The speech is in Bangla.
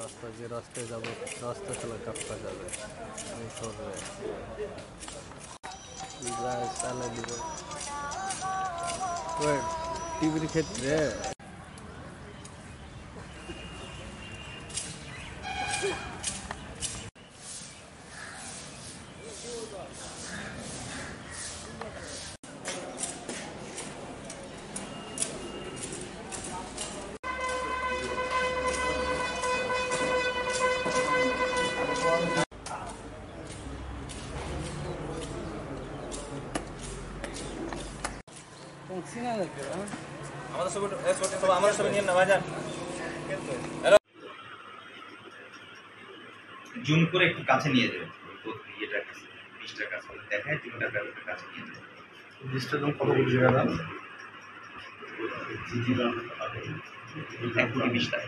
রাস্তা যে রাস্তায় যাবো রাস্তা চলা কাপড়া যাবে আমি সরবে চালাই দিব টিভির ক্ষেত্রে জুম করে একটু কাছে নিয়ে যাবে ইয়েটার কাছে ডিশটার কাছে দেখায় জুমটার ব্যাপারটা কাছে নিয়ে যাবে ডিশটা দাম কত করে টাকা দাম 1,20,00,000 টাকা